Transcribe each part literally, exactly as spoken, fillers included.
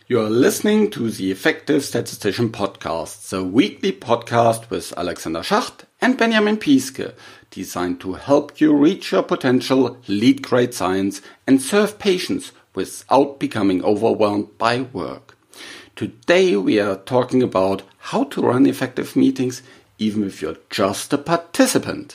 You are listening to the Effective Statistician Podcast, the weekly podcast with Alexander Schacht and Benjamin Piske, designed to help you reach your potential, lead great science, and serve patients without becoming overwhelmed by work. Today we are talking about how to run effective meetings even if you're just a participant.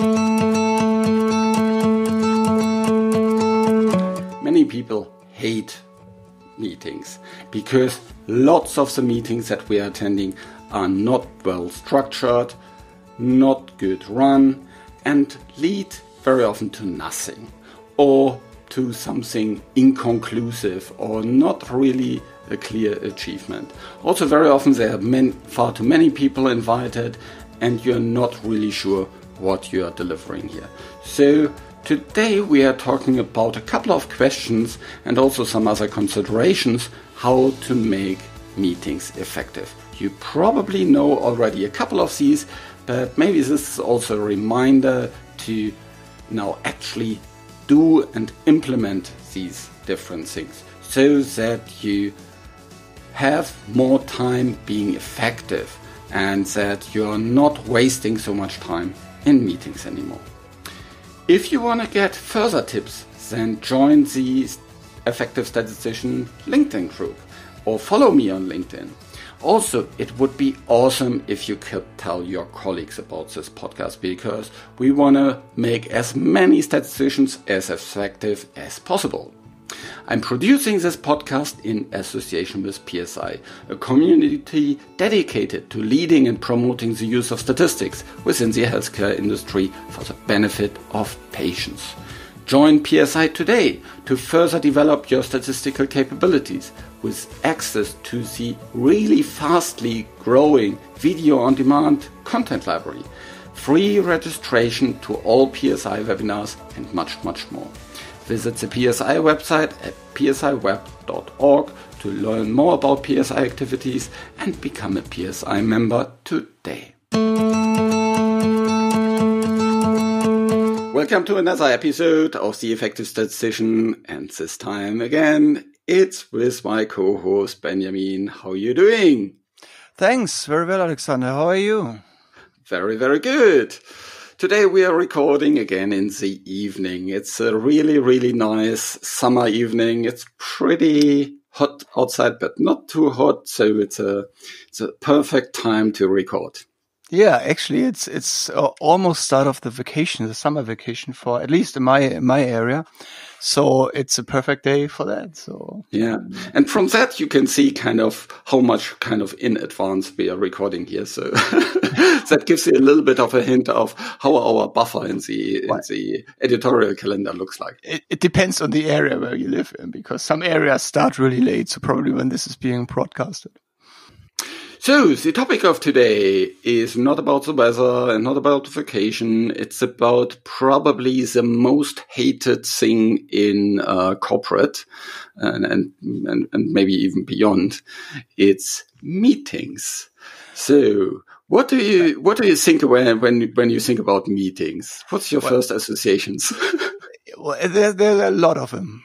Many people hate meetings because lots of the meetings that we are attending are not well structured, not good run, and lead very often to nothing or to something inconclusive or not really a clear achievement. Also very often there are many, far too many people invited and you're not really sure what you are delivering here. So today we are talking about a couple of questions and also some other considerations how to make meetings effective. You probably know already a couple of these, but maybe this is also a reminder to now actually do and implement these different things so that you have more time being effective and that you're not wasting so much time in meetings anymore. If you want to get further tips, then join the Effective Statistician LinkedIn group or follow me on LinkedIn. Also, it would be awesome if you could tell your colleagues about this podcast because we want to make as many statisticians as effective as possible. I'm producing this podcast in association with P S I, a community dedicated to leading and promoting the use of statistics within the healthcare industry for the benefit of patients. Join P S I today to further develop your statistical capabilities with access to the really fastly growing video-on-demand content library, free registration to all P S I webinars, and much, much more. Visit the P S I website at p s i web dot org to learn more about P S I activities and become a P S I member today. Welcome to another episode of The Effective Statistician, and this time again, it's with my co-host Benjamin. How are you doing? Thanks, very well, Alexander. How are you? Very, very good. Today we are recording again in the evening. It's a really, really nice summer evening. It's pretty hot outside, but not too hot. So it's a, it's a perfect time to record. Yeah, actually, it's it's uh, almost start of the vacation, the summer vacation for at least in my in my area. So it's a perfect day for that. So yeah, and from that you can see kind of how much kind of in advance we are recording here. So that gives you a little bit of a hint of how our buffer in the in the editorial calendar looks like. It, it depends on the area where you live in, because some areas start really late. So probably when this is being broadcasted. So, the topic of today is not about the weather and not about the vacation. It's about probably the most hated thing in uh, corporate and, and, and, and maybe even beyond. It's meetings. So, what do you what do you think when when when you think about meetings? What's your well, first associations? Well, there, there are a lot of them.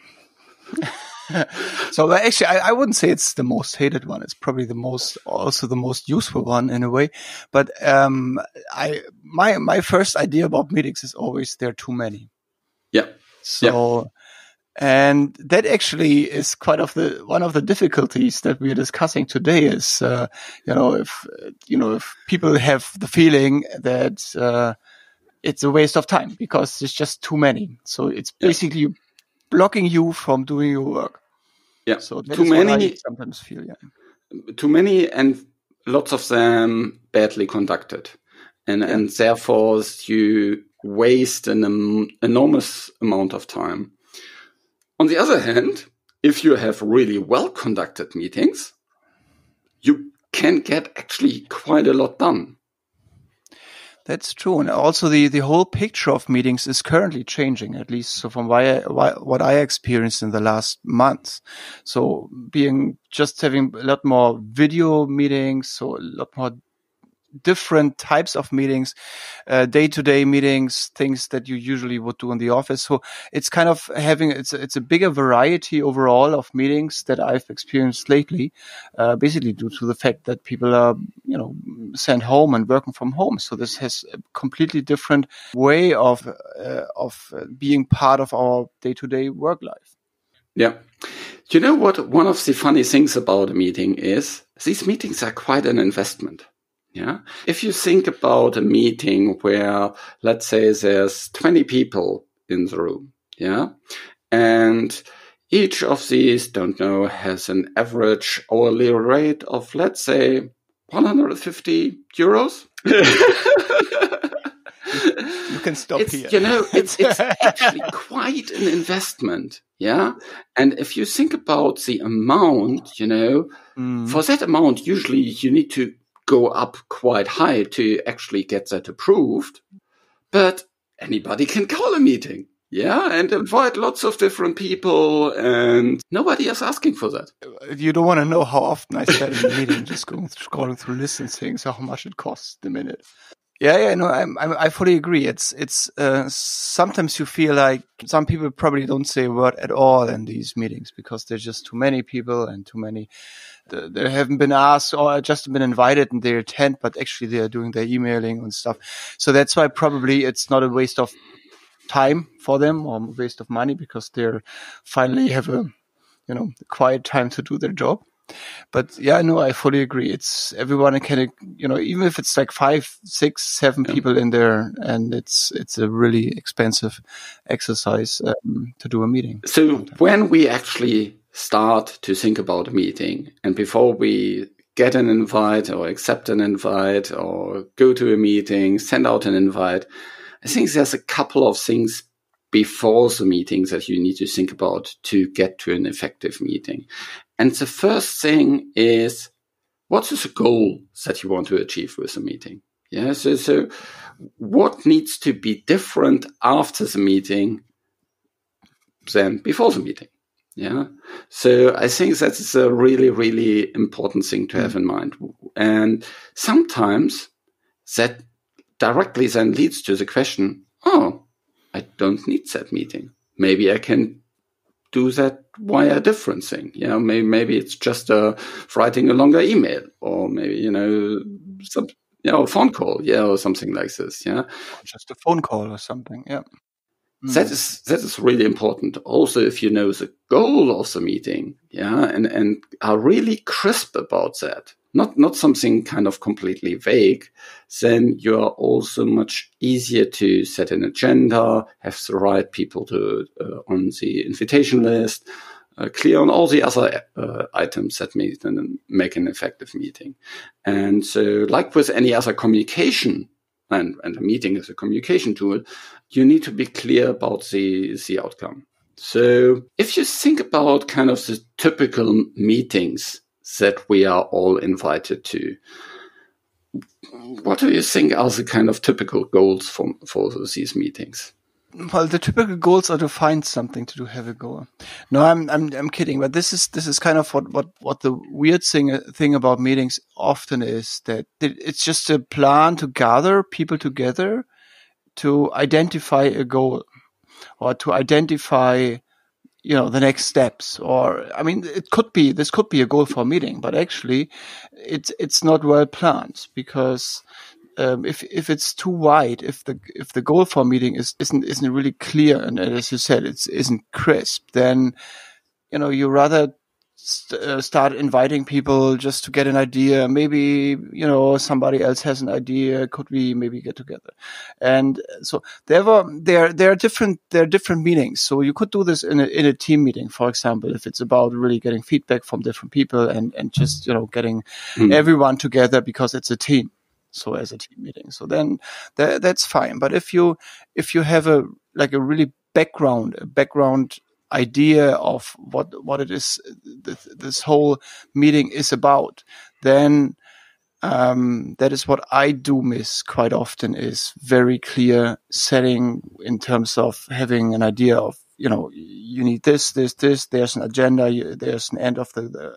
So actually, I, I wouldn't say it's the most hated one. It's probably the most, also the most useful one in a way. But um, I my my first idea about meetings is always there are too many. Yeah. So, yeah. And that actually is quite of the one of the difficulties that we are discussing today. Is uh, you know if you know if people have the feeling that uh, it's a waste of time because there's just too many. So it's basically yeah. blocking you from doing your work. Yeah, so that too is many. What I sometimes feel, yeah. Too many, and lots of them badly conducted, and yeah. and therefore you waste an um, enormous amount of time. On the other hand, if you have really well conducted meetings, you can get actually quite a lot done. That's true. And also the, the whole picture of meetings is currently changing, at least so from why I, why, what I experienced in the last months. So being just having a lot more video meetings, so a lot more different types of meetings, uh, day-to-day meetings, things that you usually would do in the office. So it's kind of having, it's, it's a bigger variety overall of meetings that I've experienced lately, uh, basically due to the fact that people are, you know, sent home and working from home. So this has a completely different way of, uh, of being part of our day-to-day work life. Yeah. You know what? One of the funny things about a meeting is these meetings are quite an investment. Yeah. If you think about a meeting where, let's say, there's twenty people in the room. Yeah. And each of these, don't know, has an average hourly rate of, let's say, one hundred fifty euros. You can stop it's, here. You know, it's, it's actually quite an investment. Yeah. And if you think about the amount, you know, mm. for that amount, usually you need to go up quite high to actually get that approved. But anybody can call a meeting. Yeah. And invite lots of different people, and nobody is asking for that. You don't want to know how often I spend in a meeting just going scrolling through lists and saying so how much it costs a minute. Yeah, yeah, no, I'm, I'm, I fully agree. It's, it's, uh, sometimes you feel like some people probably don't say a word at all in these meetings because there's just too many people and too many, they haven't been asked or just been invited and they attend, but actually they're doing their emailing and stuff. So that's why probably it's not a waste of time for them or a waste of money because they're finally have a, you know, quiet time to do their job. But yeah, no, I fully agree. It's everyone can, you know, even if it's like five, six, seven yeah. people in there, and it's it's a really expensive exercise um, to do a meeting. So when we actually start to think about a meeting, and before we get an invite or accept an invite or go to a meeting, send out an invite, I think there's a couple of things before the meetings that you need to think about to get to an effective meeting. And the first thing is, what is the goal that you want to achieve with the meeting? Yeah, so, so what needs to be different after the meeting than before the meeting? Yeah, so I think that is a really, really important thing to have in mind. And sometimes that directly then leads to the question, oh, I don't need that meeting. Maybe I can do that via a different thing. You know, maybe, maybe it's just uh, writing a longer email, or maybe, you know, some, you know, a phone call, yeah, or something like this. Yeah. Just a phone call or something. Yeah. Mm. That is, that is really important. Also, if you know the goal of the meeting, yeah, and, and are really crisp about that, not, not something kind of completely vague, then you are also much easier to set an agenda, have the right people to, uh, on the invitation list, uh, clear on all the other uh, items that make, make an effective meeting. And so, like with any other communication, and, and a meeting is a communication tool, you need to be clear about the, the outcome. So if you think about kind of the typical meetings that we are all invited to, what do you think are the kind of typical goals for, for these meetings? Well, the typical goals are to find something to do, have a goal. No, I'm, I'm, I'm kidding, but this is, this is kind of what, what, what the weird thing, thing about meetings often is, that it's just a plan to gather people together to identify a goal or to identify, you know, the next steps. Or, I mean, it could be, this could be a goal for a meeting, but actually it's, it's not well planned because, Um, if if it's too wide, if the if the goal for a meeting is isn't isn't really clear, and as you said, it isn't crisp, then you know you rather st- uh, start inviting people just to get an idea. Maybe you know somebody else has an idea. Could we maybe get together? And so there were there there are different there are different meetings. So you could do this in a in a team meeting, for example, if it's about really getting feedback from different people and and just you know getting mm. everyone together because it's a team. So as a team meeting, so then that, that's fine. But if you if you have a like a really background a background idea of what what it is this, this whole meeting is about, then um, that is what I do miss quite often, is very clear setting in terms of having an idea of, you know, you need this, this, this. There's an agenda. You, there's an end of the, the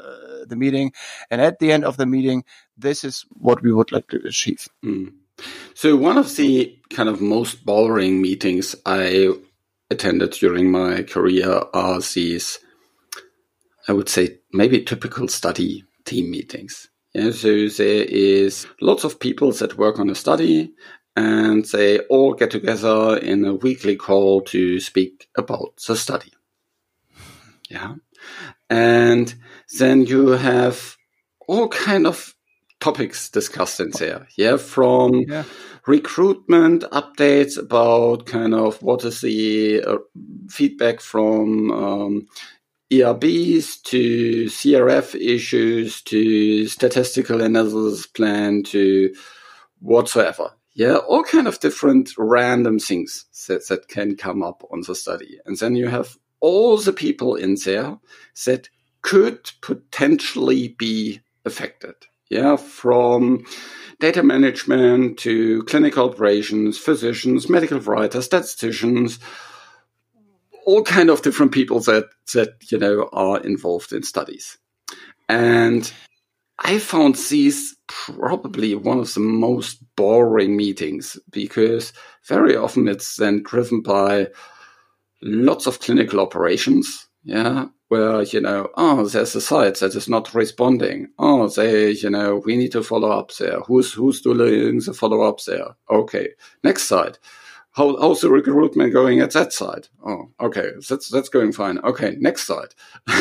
the meeting. And at the end of the meeting, this is what we would like to achieve. Mm. So one of the kind of most boring meetings I attended during my career are these, I would say, maybe typical study team meetings. Yeah, so there is lots of people that work on a study, and they all get together in a weekly call to speak about the study. Yeah. And then you have all kind of topics discussed in there. Yeah. From yeah. recruitment updates about kind of what is the uh, feedback from um, E R Bs to C R F issues to statistical analysis plan to whatsoever. Yeah, all kind of different random things that, that can come up on the study. And then you have all the people in there that could potentially be affected. Yeah, from data management to clinical operations, physicians, medical writers, statisticians, all kind of different people that, that, you know, are involved in studies. And I found these probably one of the most boring meetings, because very often it's then driven by lots of clinical operations. Yeah. Where, you know, oh, there's a site that is not responding. Oh, they, you know, we need to follow up there. Who's, who's doing the follow up there? Okay. Next site. How, how's the recruitment going at that site? Oh, okay. That's, that's going fine. Okay. Next site.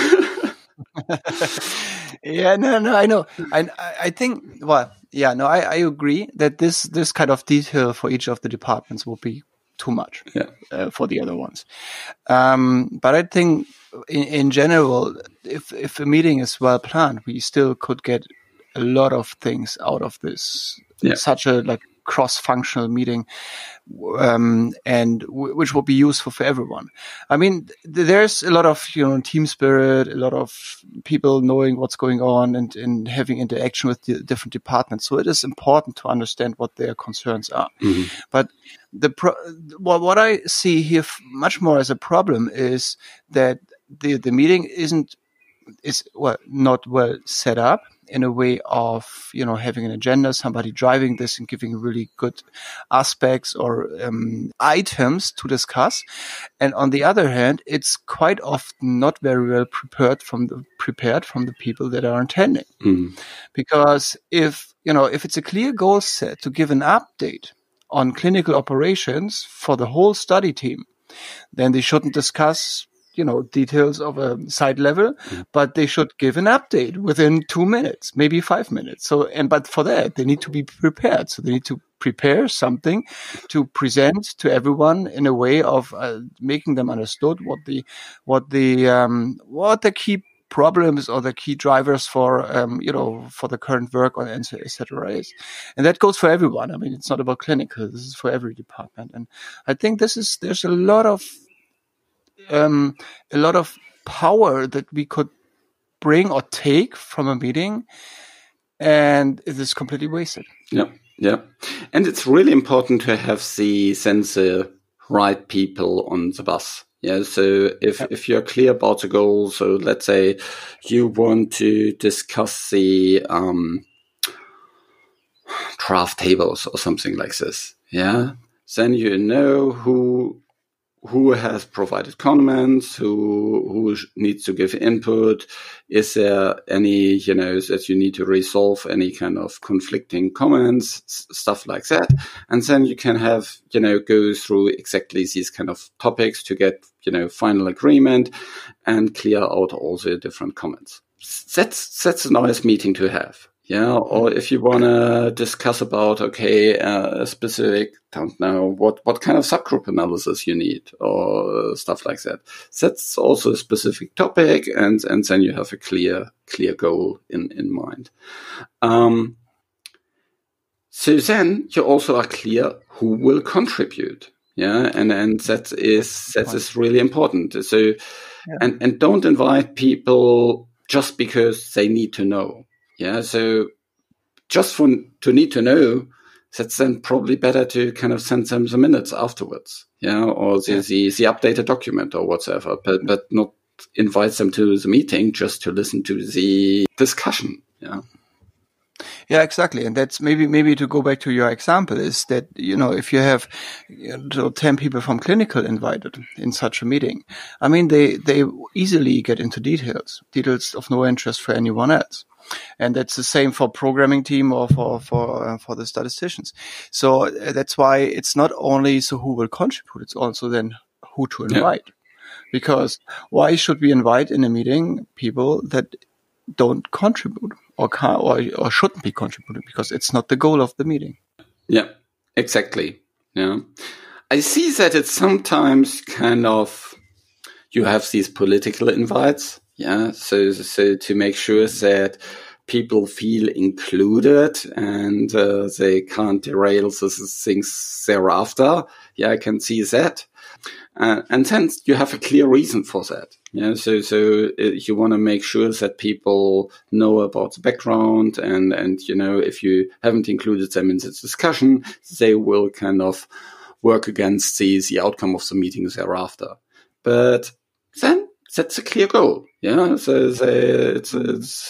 Yeah, no, no, I know. I, I think, well, yeah, no, I, I agree that this, this kind of detail for each of the departments will be too much yeah. uh, for the other ones. Um, but I think in, in general, if, if a meeting is well planned, we still could get a lot of things out of this, yeah. such a like cross-functional meeting, um, and w- which will be useful for everyone. I mean, th- there's a lot of, you know, team spirit, a lot of people knowing what's going on and, and having interaction with the different departments. So it is important to understand what their concerns are. Mm-hmm. But the pro- well, what I see here f- much more as a problem is that the, the meeting isn't is well not well set up in a way of, you know, having an agenda, somebody driving this and giving really good aspects or um, items to discuss. And on the other hand, it's quite often not very well prepared from the prepared from the people that are attending. Mm. Because if, you know, if it's a clear goal set to give an update on clinical operations for the whole study team, then they shouldn't discuss, you know, details of a site level, mm. but they should give an update within two minutes, maybe five minutes. So, and, but for that, they need to be prepared. So they need to prepare something to present to everyone in a way of uh, making them understood what the, what the, um, what the key problems or the key drivers for, um, you know, for the current work on et cetera is. And that goes for everyone. I mean, it's not about clinical. This is for every department. And I think this is, there's a lot of, Um, a lot of power that we could bring or take from a meeting, and it is completely wasted. Yeah, yeah. And it's really important to have the sense the right people on the bus. Yeah, so if, yeah. if you're clear about the goal, so let's say you want to discuss the um, draft tables or something like this, yeah, then you know who who has provided comments, who who needs to give input. Is there any, you know, that you need to resolve any kind of conflicting comments, stuff like that. And then you can have, you know, go through exactly these kind of topics to get, you know, final agreement and clear out all the different comments. That's, that's a nice meeting to have. Yeah, or if you want to discuss about, okay, uh, a specific, don't know, what, what kind of subgroup analysis you need or stuff like that. That's also a specific topic, and, and then you have a clear, clear goal in, in mind. Um, so then you also are clear who will contribute. Yeah, and, and that is, that is really important. So, yeah. and, and don't invite people just because they need to know. Yeah, so just for to need to know, that's then probably better to kind of send them the minutes afterwards. Yeah, or the, yeah. the, the updated document or whatever, but, but not invites them to the meeting just to listen to the discussion. Yeah. Yeah, exactly. And that's maybe, maybe to go back to your example is that, you know, if you have you know, ten people from clinical invited in such a meeting, I mean, they, they easily get into details, details of no interest for anyone else. And that's the same for programming team or for, for, uh, for the statisticians. So uh, that's why it's not only so who will contribute, it's also then who to invite. Yeah. Because why should we invite in a meeting people that don't contribute or can or, or shouldn't be contributing because it's not the goal of the meeting. Yeah, exactly. Yeah. I see that it's sometimes kind of, you have these political invites. Yeah. So, so to make sure that people feel included and uh, they can't derail the things thereafter. Yeah, I can see that. Uh, and then you have a clear reason for that. Yeah, so so uh, you want to make sure that people know about the background, and and you know if you haven't included them in this discussion, they will kind of work against the the outcome of the meeting thereafter. But then that's a clear goal. Yeah, so, so it's it's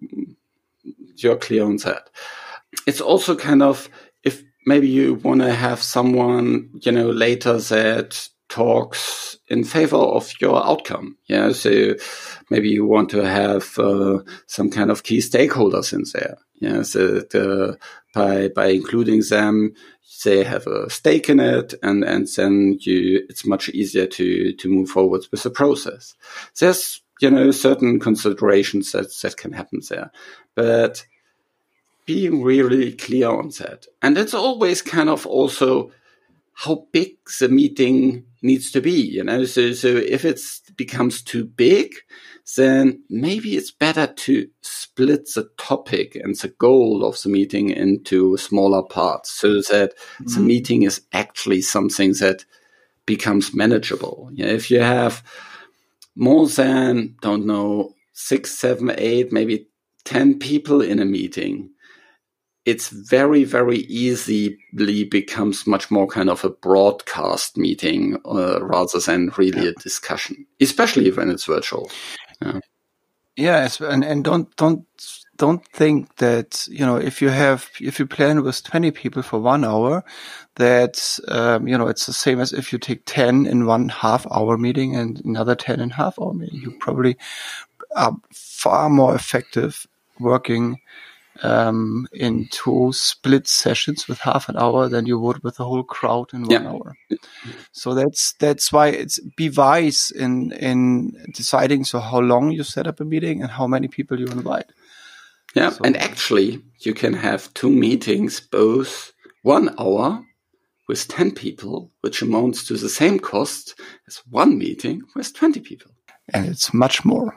you're clear on that. It's also kind of if maybe you want to have someone you know later that talks in favor of your outcome. Yeah. So maybe you want to have uh, some kind of key stakeholders in there. Yeah. So the, by, by including them, they have a stake in it, and, and then you, it's much easier to, to move forward with the process. There's, you know, certain considerations that, that can happen there, but being really clear on that. And it's always kind of also how big the meeting needs to be, you know, so, so if it becomes too big, then maybe it's better to split the topic and the goal of the meeting into smaller parts so that mm-hmm. the meeting is actually something that becomes manageable. Yeah, if you have more than, don't know, six, seven, eight, maybe ten people in a meeting, it's very, very easily becomes much more kind of a broadcast meeting uh, rather than really yeah. a discussion, especially when it's virtual. Yeah. Yes, and, and don't don't don't think that you know if you have if you plan with twenty people for one hour, that um, you know it's the same as if you take ten in one half hour meeting and another ten in half hour meeting. You probably are far more effective working Um, in two split sessions with half an hour than you would with the whole crowd in one yeah. hour. So that's that's why it's be wise in in deciding so how long you set up a meeting and how many people you invite. Yeah, so, and actually you can have two meetings, both one hour with ten people, which amounts to the same cost as one meeting with twenty people. And it's much more.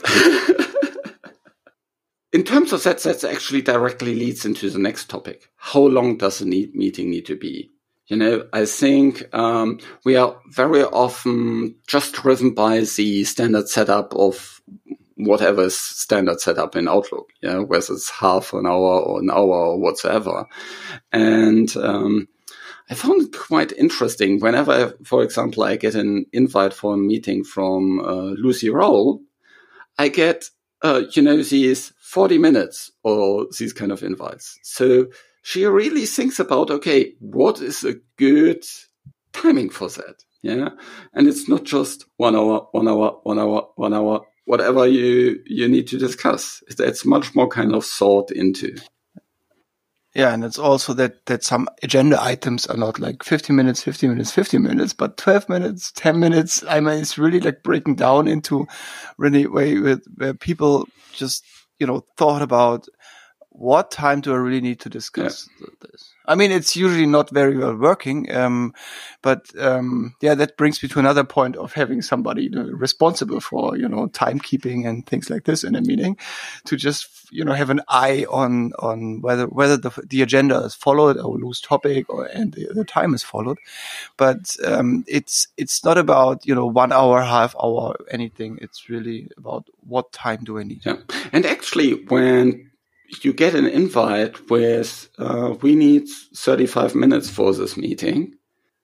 In terms of that, that actually directly leads into the next topic. How long does a need, meeting need to be? You know, I think um, we are very often just driven by the standard setup of whatever is standard setup in Outlook, yeah, whether it's half an hour or an hour or whatsoever. And um, I found it quite interesting. Whenever, for example, I get an invite for a meeting from uh, Lucy Rowell, I get, uh, you know, these forty minutes or these kind of invites. So she really thinks about, okay, what is a good timing for that? Yeah. And it's not just one hour, one hour, one hour, one hour, whatever you, you need to discuss. It's, it's much more kind of thought into. Yeah. And it's also that, that some agenda items are not like fifty minutes, fifty minutes, fifty minutes, but twelve minutes, ten minutes. I mean, it's really like breaking down into really way where, where people just, you know, thought about what time do I really need to discuss yeah. this? I mean, it's usually not very well working. Um, but, um, yeah, that brings me to another point of having somebody you know, responsible for, you know, timekeeping and things like this in a meeting to just, you know, have an eye on, on whether, whether the, the agenda is followed or loose topic or, and the, the time is followed. But, um, it's, it's not about, you know, one hour, half hour, anything. It's really about what time do I need? Yeah. And actually, when you get an invite with, uh, we need thirty-five minutes for this meeting,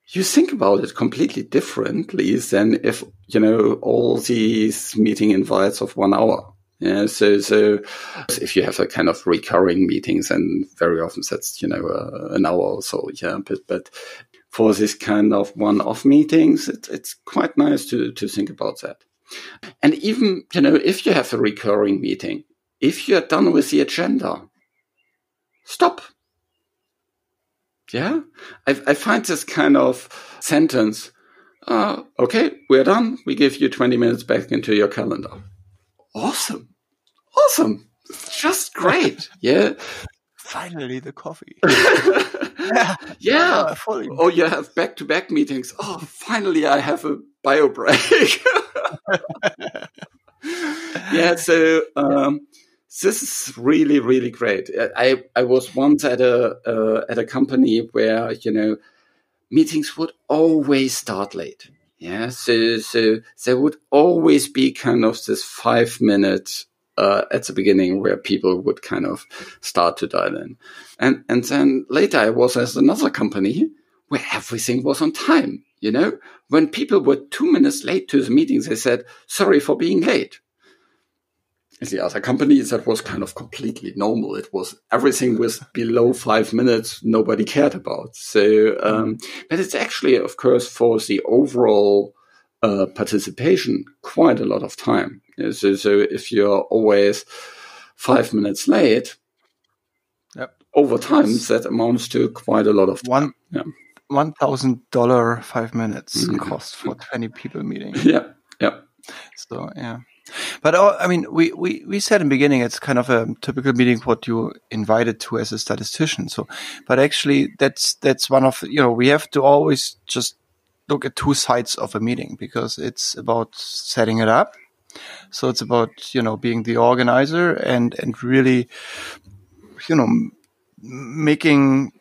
you think about it completely differently than if, you know, all these meeting invites of one hour. Yeah. So, so if you have a kind of recurring meetings, and very often that's, you know, uh, an hour or so. Yeah. But, but for this kind of one-off meetings, it, it's quite nice to, to think about that. And even, you know, if you have a recurring meeting, if you're done with the agenda, stop. Yeah. I, I find this kind of sentence, uh, okay, we're done. We give you twenty minutes back into your calendar. Awesome. Awesome. It's just great. Yeah. Finally, the coffee. yeah. yeah. Oh, oh, you have back-to-back meetings. Oh, finally, I have a bio break. yeah. So, um, this is really, really great. I, I was once at a, uh, at a company where, you know, meetings would always start late. Yeah. So, so there would always be kind of this five minute Uh, at the beginning where people would kind of start to dial in. And, and then later I was at another company where everything was on time. You know, when people were two minutes late to the meetings, they said, sorry for being late. In the other companies, that was kind of completely normal. It was everything was below five minutes. Nobody cared about. So, um, but it's actually, of course, for the overall uh, participation, quite a lot of time. So, so if you're always five minutes late, yep. over time, yes. that amounts to quite a lot of time. One, yeah. one thousand dollars five minutes mm-hmm. cost for twenty people meeting. Yeah, yeah. So, yeah. But, uh, I mean, we, we, we said in the beginning, it's kind of a typical meeting, what you invited to as a statistician. So, but actually, that's, that's one of, you know, we have to always just look at two sides of a meeting, because it's about setting it up. So it's about, you know, being the organizer and, and really, you know, making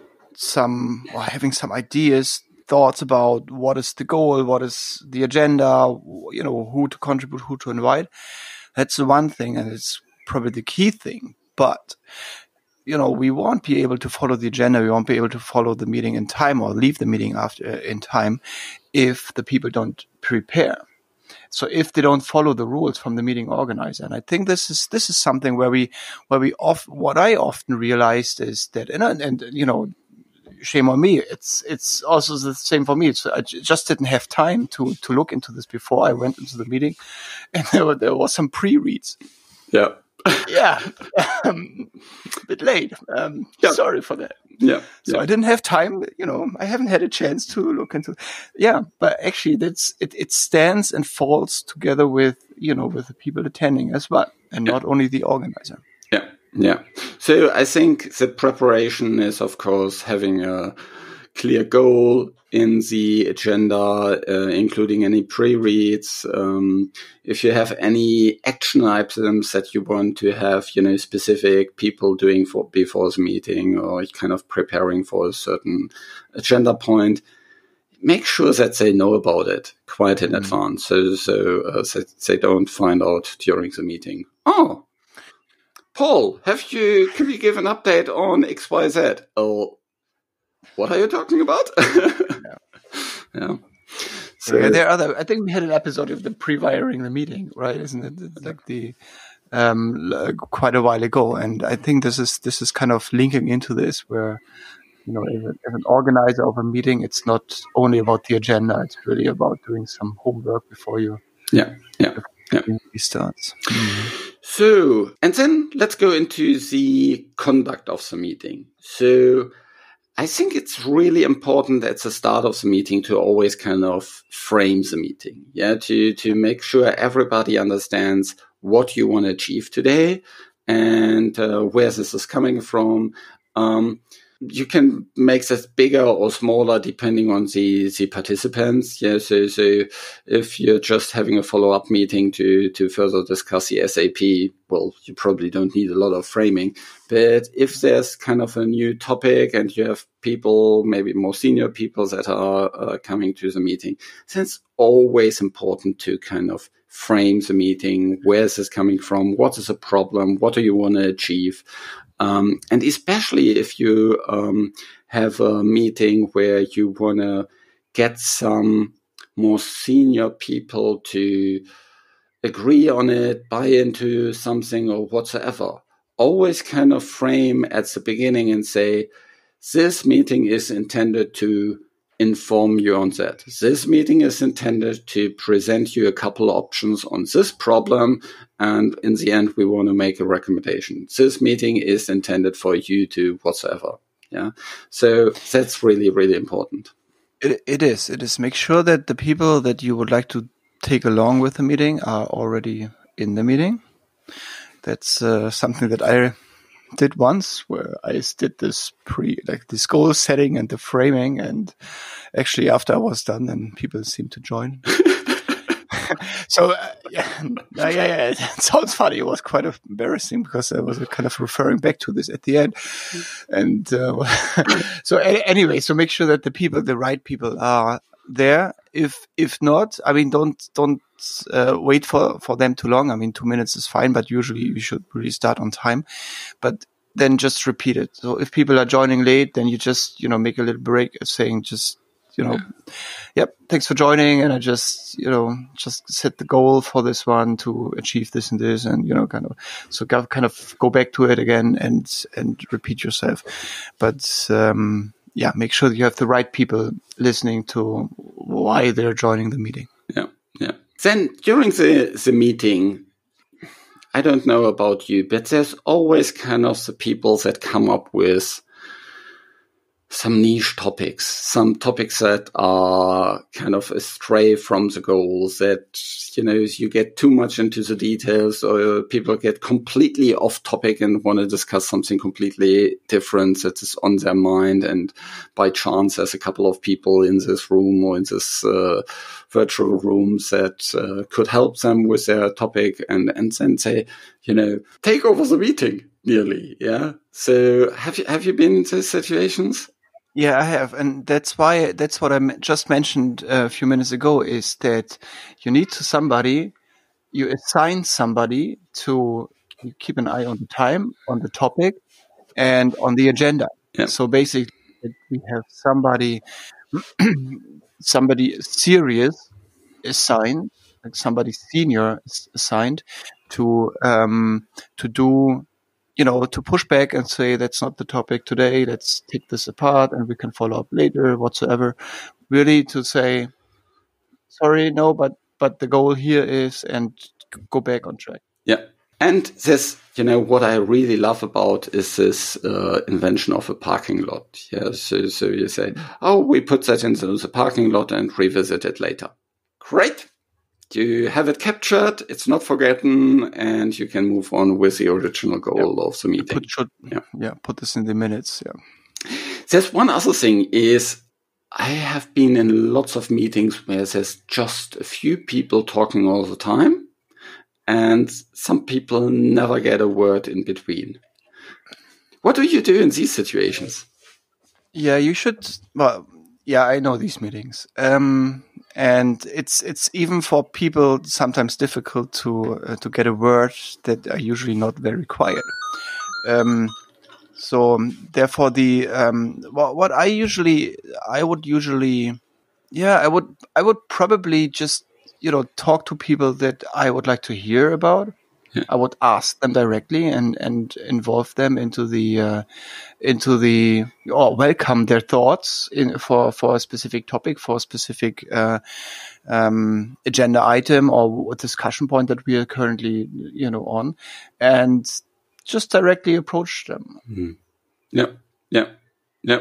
some or having some ideas, thoughts about what is the goal, what is the agenda, you know, who to contribute, who to invite. That's the one thing, and it's probably the key thing. But, you know, we won't be able to follow the agenda. We won't be able to follow the meeting in time or leave the meeting after in time if the people don't prepare. So if they don't follow the rules from the meeting organizer, and I think this is this is something where we where we off what I often realized is that, and, and you know, shame on me. It's it's also the same for me. It's, I just didn't have time to to look into this before I went into the meeting, and there were, there was some pre-reads. Yeah, yeah, um, a bit late. Um, yeah. Sorry for that. Yeah. So yeah. I didn't have time, you know, I haven't had a chance to look into, yeah, but actually that's, it, it stands and falls together with, you know, with the people attending as well, and yeah. not only the organizer. Yeah. Yeah. So I think the preparation is, of course, having a clear goal in the agenda, uh, including any pre-reads. Um, if you have any action items that you want to have, you know, specific people doing for before the meeting, or kind of preparing for a certain agenda point, make sure that they know about it quite in mm-hmm. advance, so so uh, that they don't find out during the meeting. Oh, Paul, have you? Can you give an update on X Y Z? Oh. What are you talking about? yeah. yeah. So yeah, there are other. I think we had an episode of the pre-wiring the meeting, right? Isn't it? It's like the um, quite a while ago, and I think this is this is kind of linking into this, where, you know, as, a, as an organizer of a meeting, it's not only about the agenda; it's really about doing some homework before you. Yeah. Yeah. Yeah. Starts. Mm-hmm. So, and then let's go into the conduct of the meeting. So. I think it's really important at the start of the meeting to always kind of frame the meeting. Yeah. To, to make sure everybody understands what you want to achieve today and uh, where this is coming from. Um, you can make this bigger or smaller depending on the, the participants. Yeah. So, so if you're just having a follow-up meeting to, to further discuss the S A P, well, you probably don't need a lot of framing. But if there's kind of a new topic and you have people, maybe more senior people that are uh, coming to the meeting, then it's always important to kind of frame the meeting. Where is this coming from? What is the problem? What do you want to achieve? Um, and especially if you um, have a meeting where you want to get some more senior people to agree on it, buy into something or whatsoever. Always kind of frame at the beginning and say, this meeting is intended to inform you on that. This meeting is intended to present you a couple of options on this problem, and in the end, we want to make a recommendation. This meeting is intended for you to whatsoever. Yeah, so that's really, really important. It, it is. It is. Make sure that the people that you would like to take along with the meeting are already in the meeting. That's uh, something that I did once, where I did this pre, like this goal setting and the framing, and actually after I was done, then people seemed to join. So uh, yeah, yeah, yeah, it sounds funny. It was quite embarrassing because I was kind of referring back to this at the end. And uh, so anyway, so make sure that the people, the right people, are there. If if not, I mean, don't don't uh, wait for for them too long. I mean, two minutes is fine, but usually you should really start on time. But then just repeat it. So if people are joining late, then you just you know make a little break, saying just. You know, yep, thanks for joining. And I just, you know, just set the goal for this one to achieve this and this, and, you know, kind of, so kind of go back to it again and, and repeat yourself. But, um, yeah, make sure that you have the right people listening to why they're joining the meeting. Yeah. Yeah. Then during the, the meeting, I don't know about you, but there's always kind of the people that come up with some niche topics, some topics that are kind of astray from the goals, that, you know, you get too much into the details, or people get completely off topic and want to discuss something completely different that is on their mind. And by chance, there's a couple of people in this room or in this uh, virtual room that uh, could help them with their topic, and, and then say, you know, take over the meeting nearly. Yeah. So have you, have you been in these situations? Yeah, I have. And that's why, that's what I just mentioned a few minutes ago, is that you need to somebody, you assign somebody to keep an eye on the time, on the topic, and on the agenda. Yeah. So basically we have somebody, somebody serious assigned, like somebody senior assigned to, um, to do, you know, to push back and say, that's not the topic today. Let's take this apart and we can follow up later, whatsoever. Really to say, sorry, no, but, but the goal here is, and go back on track. Yeah. And this, you know, what I really love about is this uh, invention of a parking lot. Yeah. So, so you say, oh, we put that into the parking lot and revisit it later. Great. You have it captured, it's not forgotten, and you can move on with the original goal yeah. of the meeting. Put, should, yeah. yeah, put this in the minutes. Yeah. There's one other thing is, I have been in lots of meetings where there's just a few people talking all the time, and some people never get a word in between. What do you do in these situations? Yeah, you should, well, yeah, I know these meetings. Um, And it's it's even for people sometimes difficult to uh, to get a word that are usually not very quiet. Um, so therefore, the um, what, what I usually I would usually yeah I would I would probably just you know talk to people that I would like to hear about. Yeah. I would ask them directly and, and involve them into the uh, into the or welcome their thoughts in for, for a specific topic, for a specific uh, um, agenda item or discussion point that we are currently you know on, and just directly approach them. Mm-hmm. Yeah, yeah, yeah.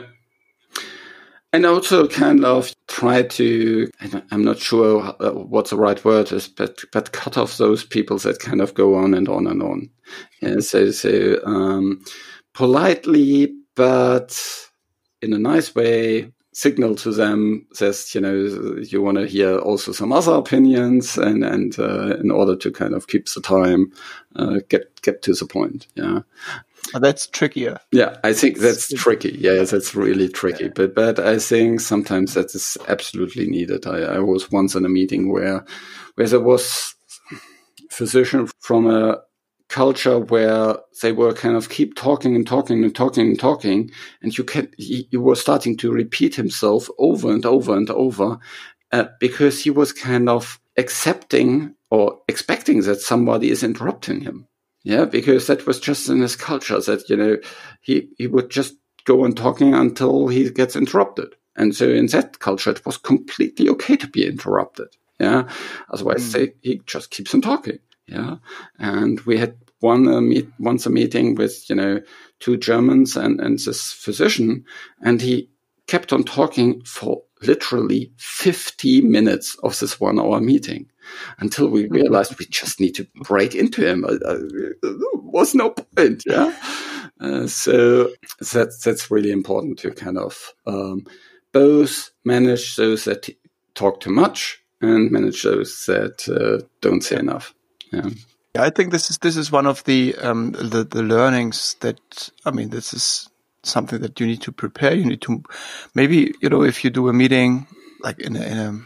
And also kind of try to, I'm not sure what the right word is, but, but cut off those people that kind of go on and on and on. Yeah, so, so um, politely, but in a nice way, signal to them that, you know, you want to hear also some other opinions, and, and uh, in order to kind of keep the time, uh, get, get to the point. Yeah. Oh, that's trickier. Yeah, I think that's tricky. Yeah, that's really tricky. Yeah. But but I think sometimes that is absolutely needed. I, I was once in a meeting where where there was a physician from a culture where they were kind of keep talking and talking and talking and talking, and you can he, he was starting to repeat himself over and over and over uh, because he was kind of accepting or expecting that somebody is interrupting him. Yeah, because that was just in his culture that, you know, he, he would just go on talking until he gets interrupted. And so in that culture, it was completely okay to be interrupted. Yeah. Otherwise, mm. they, he just keeps on talking. Yeah. And we had one uh, meet, once a meeting with, you know, two Germans and, and this physician, and he kept on talking for literally fifty minutes of this one hour meeting until we realized we just need to break into him. Uh, there was no point. Yeah. Uh, so that's, that's really important to kind of, um, both manage those that t- talk too much and manage those that uh, don't say enough. Yeah. I think this is this is one of the um, the the learnings that, I mean, this is something that you need to prepare. You need to maybe, you know, if you do a meeting like in a, in a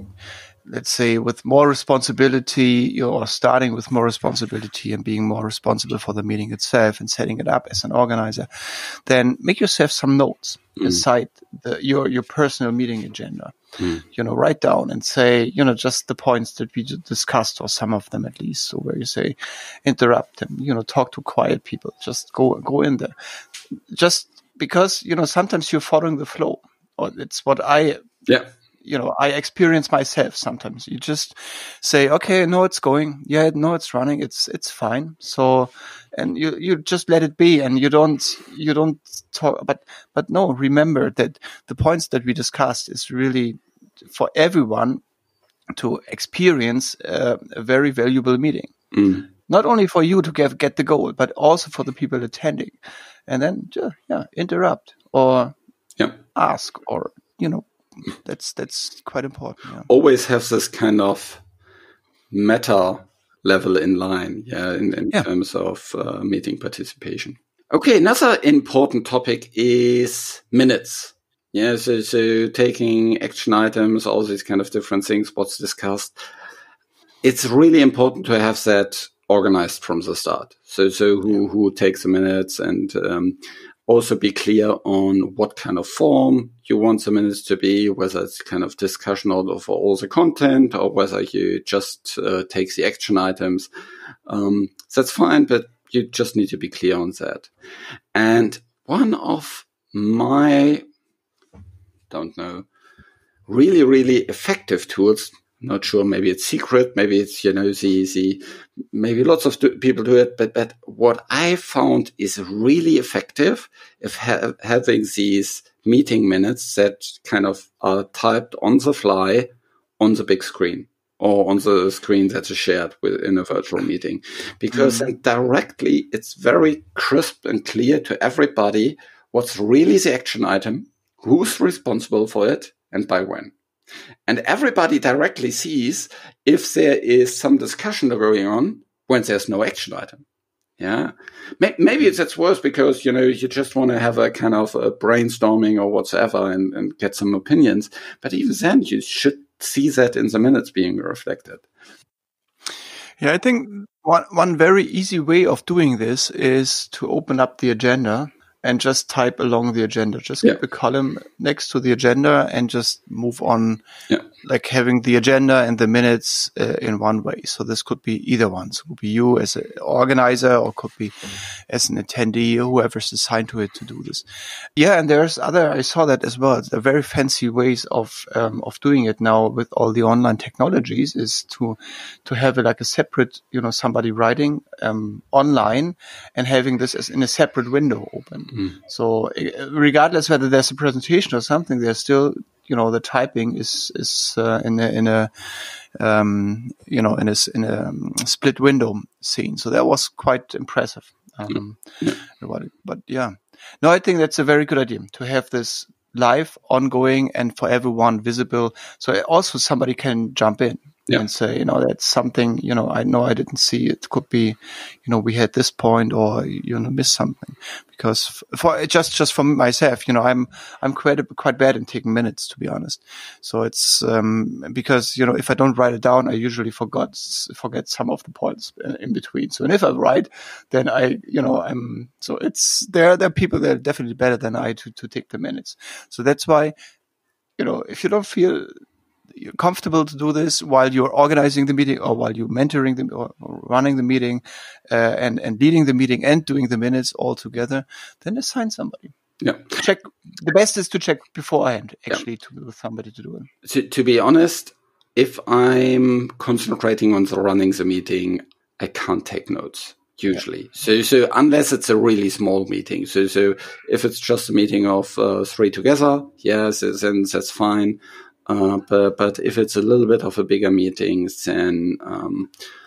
let's say with more responsibility, you're starting with more responsibility and being more responsible for the meeting itself and setting it up as an organizer, then make yourself some notes mm. aside the, your, your personal meeting agenda. Mm. You know, write down and say, you know, just the points that we discussed, or some of them at least. So where you say, interrupt them, you know, talk to quiet people, just go, go in there. Just because, you know, sometimes you're following the flow, or it's what I, yeah. you know, I experience myself sometimes. You just say, okay, no, it's going. Yeah, no, it's running. It's, it's fine. So, and you, you just let it be, and you don't, you don't talk, but, but no, remember that the points that we discussed is really for everyone to experience uh, a very valuable meeting. Mm. Not only for you to get, get the goal, but also for the people attending. And then, yeah, interrupt or yeah. ask, or, you know, That's that's quite important. Yeah. Always have this kind of meta level in line, yeah, in, in yeah. terms of uh, meeting participation. Okay, another important topic is minutes. Yeah, so, so taking action items, all these kind of different things, what's discussed. It's really important to have that organized from the start. So, so who, who takes the minutes, and um, also be clear on what kind of form you want the minutes to be, whether it's kind of discussion of all the content, or whether you just uh, take the action items. Um, that's fine, but you just need to be clear on that. And one of my, don't know, really, really effective tools, not sure, maybe it's secret, maybe it's, you know, the, the, maybe lots of do, people do it, but, but what I found is really effective if ha- having these meeting minutes that kind of are typed on the fly on the big screen, or on the screen that is shared within a virtual meeting, because mm-hmm. then directly it's very crisp and clear to everybody what's really the action item, who's responsible for it, and by when. And everybody directly sees if there is some discussion going on when there's no action item. Yeah. Maybe it's, it's worse because, you know, you just want to have a kind of a brainstorming or whatsoever and, and get some opinions. But even then, you should see that in the minutes being reflected. Yeah, I think one, one very easy way of doing this is to open up the agenda and just type along the agenda. Just keep yeah. a column next to the agenda and just move on, yeah. like having the agenda and the minutes uh, in one way. So this could be either one. So it could be you as an organizer, or could be as an attendee, or whoever's assigned to it to do this. Yeah, and there's other, I saw that as well. There are very fancy ways of um, of doing it now with all the online technologies, is to to have a, like a separate, you know, somebody writing um, online and having this as in a separate window open. Mm. So regardless whether there's a presentation or something, there's still, you know, the typing is is uh, in a in a um, you know in a in a split window scene. So that was quite impressive. Um, yeah. About it. But yeah, no, I think that's a very good idea to have this live, ongoing, and for everyone visible. So also somebody can jump in. Yeah. And say, you know, that's something, you know, I know I didn't see. It could be, you know, we had this point, or, you know, missed something. Because for just, just for myself, you know, I'm, I'm quite, quite bad in taking minutes, to be honest. So it's, um, because, you know, if I don't write it down, I usually forgot, forget some of the points in between. So, and if I write, then I, you know, I'm, so it's, there, there are people that are definitely better than I to, to take the minutes. So that's why, you know, if you don't feel you're comfortable to do this while you're organizing the meeting, or while you're mentoring them, or, or running the meeting, uh, and, and leading the meeting and doing the minutes all together, then assign somebody. Yeah. Check. The best is to check beforehand, actually, yeah. to with somebody to do it. To, to be honest, if I'm concentrating on the running the meeting, I can't take notes. Usually. Yeah. So, so unless it's a really small meeting. So, so if it's just a meeting of uh, three together, yes, then that's fine. Uh, but, but if it's a little bit of a bigger meeting, then um,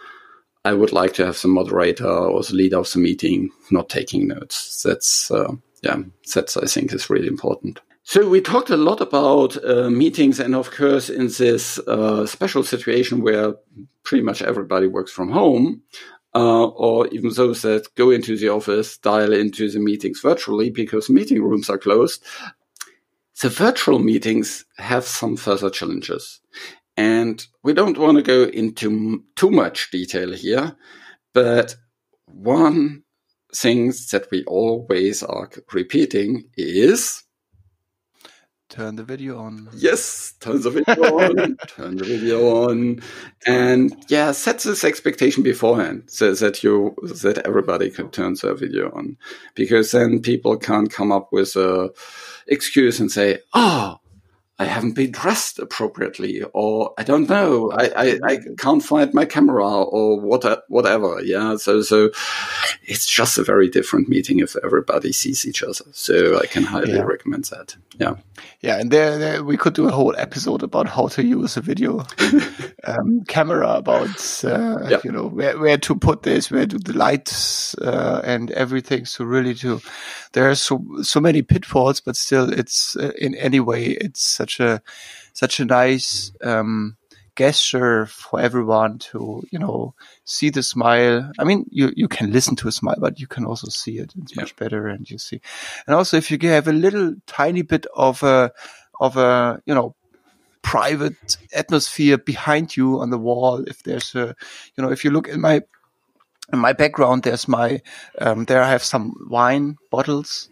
I would like to have the moderator or the leader of the meeting not taking notes. That's, uh, yeah, that's, I think, is really important. So we talked a lot about uh, meetings, and of course, in this uh, special situation where pretty much everybody works from home, uh, or even those that go into the office dial into the meetings virtually because meeting rooms are closed. The virtual meetings have some further challenges, and we don't want to go into m- too much detail here, but one thing that we always are repeating is turn the video on. Yes, turn the video on, turn the video on, and yeah, set this expectation beforehand so that you that everybody can turn their video on, because then people can't come up with a excuse and say, "Oh, I haven't been dressed appropriately," or "I don't know, I, I, I can't find my camera," or what, whatever. Yeah, so so it's just a very different meeting if everybody sees each other. So I can highly yeah. recommend that. Yeah, yeah, and there, there we could do a whole episode about how to use a video um, camera, about uh, yeah. you know where where to put this, where do the lights uh, and everything. So really, to there are so so many pitfalls, but still, it's uh, in any way it's such a such a nice um, gesture for everyone to, you know, see the smile. I mean, you, you can listen to a smile, but you can also see it. It's yeah. much better, and you see. And also, if you have a little tiny bit of a of a you know private atmosphere behind you on the wall, if there's a, you know, if you look in my in my background, there's my um, there I have some wine bottles.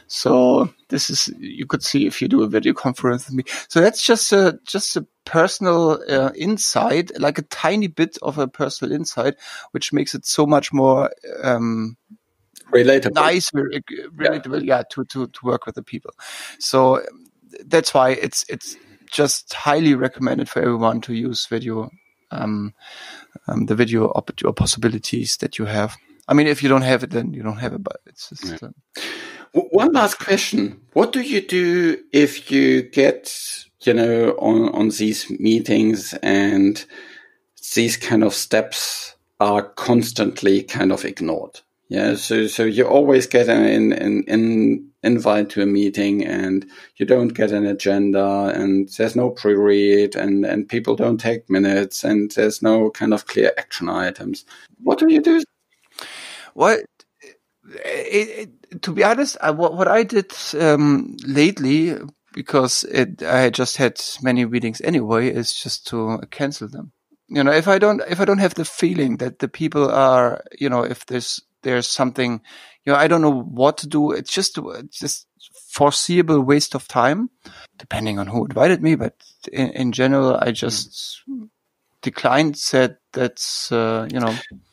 So this is, you could see if you do a video conference with me. So that's just a, just a personal uh, insight, like a tiny bit of a personal insight, which makes it so much more um, relatable, nice, relatable, yeah, yeah to, to, to work with the people. So that's why it's, it's just highly recommended for everyone to use video, um, um, the video op- or possibilities that you have. I mean, if you don't have it, then you don't have it, but it's just, yeah. um, One last question. What do you do if you get, you know, on, on these meetings and these kind of steps are constantly kind of ignored? Yeah. So, so you always get an, an, an invite to a meeting and you don't get an agenda and there's no pre-read and, and people don't take minutes and there's no kind of clear action items. What do you do? What? It, it, to be honest, I, what, what I did um, lately, because it, I just had many meetings anyway, is just to cancel them. You know, if I don't, if I don't have the feeling that the people are, you know, if there's there's something, you know, I don't know what to do. It's just it's just foreseeable waste of time, depending on who invited me. But in, in general, I just declined. Said that's uh, you know.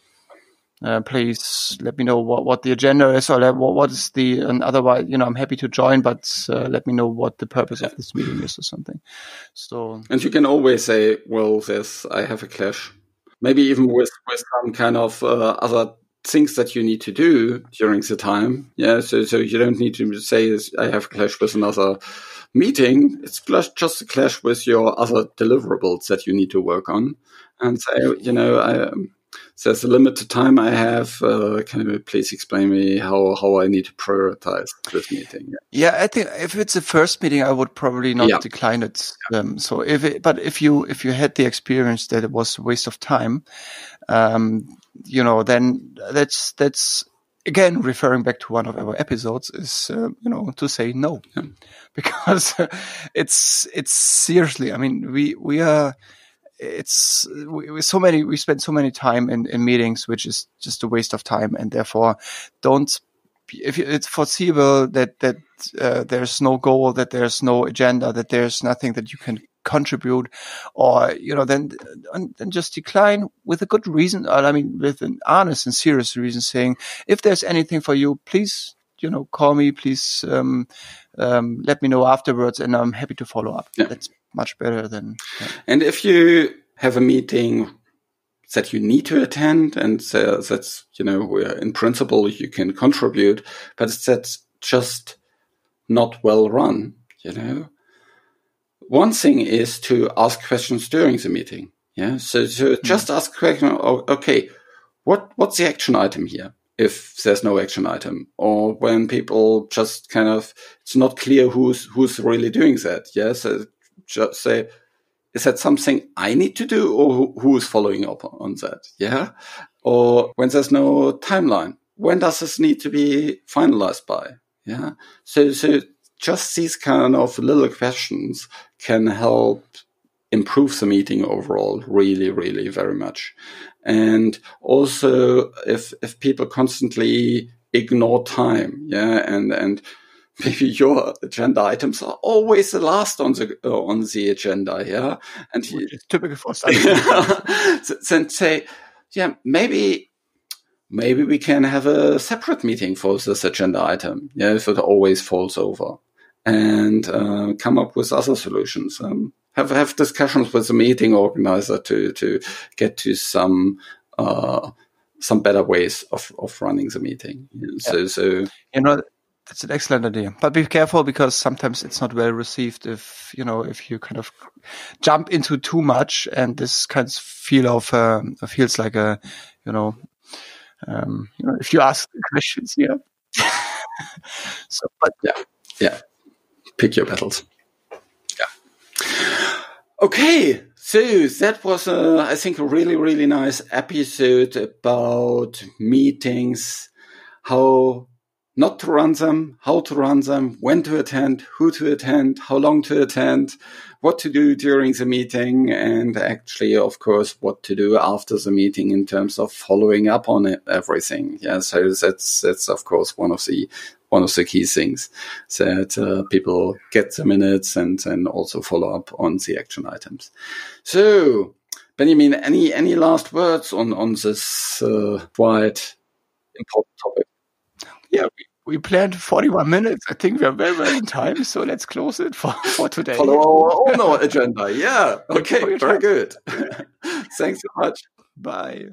Uh, please let me know what, what the agenda is, or what, what is the, and otherwise, you know, I'm happy to join, but uh, let me know what the purpose of this meeting is or something. So, and you can always say, well, this, I have a clash, maybe even with, with some kind of uh, other things that you need to do during the time. Yeah. So, so you don't need to say, I have a clash with another meeting. It's just a clash with your other deliverables that you need to work on, and say, you know, I, there's a limited time I have. Uh, can you please explain me how, how I need to prioritize this meeting? Yeah. yeah, I think if it's the first meeting, I would probably not yeah. decline it. Um, so if it, but if you if you had the experience that it was a waste of time, um, you know, then that's that's again referring back to one of our episodes is uh, you know to say no, yeah. because it's it's seriously. I mean, we we are. It's we, we so many we spend so many time in, in meetings, which is just a waste of time, and therefore don't. If it's foreseeable that that uh, there's no goal, that there's no agenda, that there's nothing that you can contribute, or you know, then then just decline with a good reason. Or, I mean, with an honest and serious reason, saying if there's anything for you, please, you know, call me, please um, um, let me know afterwards, and I'm happy to follow up. Yeah. That's much better than. Yeah. And if you have a meeting that you need to attend, and uh, that's, you know, where in principle you can contribute, but that's just not well run, you know. One thing is to ask questions during the meeting. Yeah. So, so just mm-hmm. ask questions. Okay, what what's the action item here? If there's no action item, or when people just kind of, it's not clear who's who's really doing that. Yeah. So just say, is that something I need to do, or who, who is following up on that? Yeah. Or when there's no timeline, when does this need to be finalized by? Yeah. So, so just these kind of little questions can help improve the meeting overall really, really very much. And also if, if people constantly ignore time, yeah, and, and, maybe your agenda items are always the last on the uh, on the agenda, yeah, and Which is typical for study. Then say, yeah, maybe maybe we can have a separate meeting for this agenda item, yeah, if it always falls over, and uh, come up with other solutions. Um, have have discussions with the meeting organizer to to get to some uh, some better ways of of running the meeting. So yeah. so you know. That's an excellent idea, but be careful because sometimes it's not well received. If you know, if you kind of jump into too much, and this kind of feel of uh, feels like a, you know, um, you know, if you ask questions, yeah. so, but yeah, yeah, pick your battles. Yeah. Okay, so that was, a, I think, a really, really nice episode about meetings, how not to run them, how to run them, when to attend, who to attend, how long to attend, what to do during the meeting, and actually, of course, what to do after the meeting in terms of following up on it, everything. Yeah, so that's that's of course one of the one of the key things, that uh, people get the minutes and and also follow up on the action items. So, Benjamin, any any last words on on this uh, quite important topic? Yeah, we, we planned forty-one minutes. I think we are very well in time, so let's close it for, for today. Follow our own agenda. Yeah. Okay, very good. Thanks so much. Bye.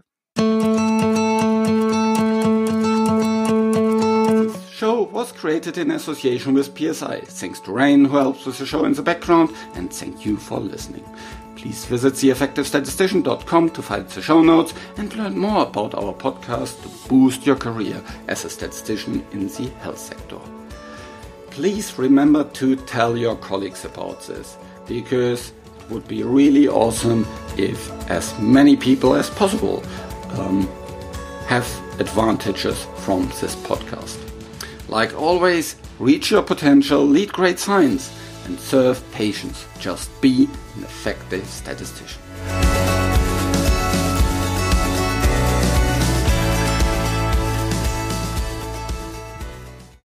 This show was created in association with P S I. Thanks to Rain, who helps with the show in the background, and thank you for listening. Please visit the effective statistician dot com to find the show notes and learn more about our podcast to boost your career as a statistician in the health sector. Please remember to tell your colleagues about this, because it would be really awesome if as many people as possible um, have advantages from this podcast. Like always, reach your potential, lead great science, and serve patients. Just be an effective statistician.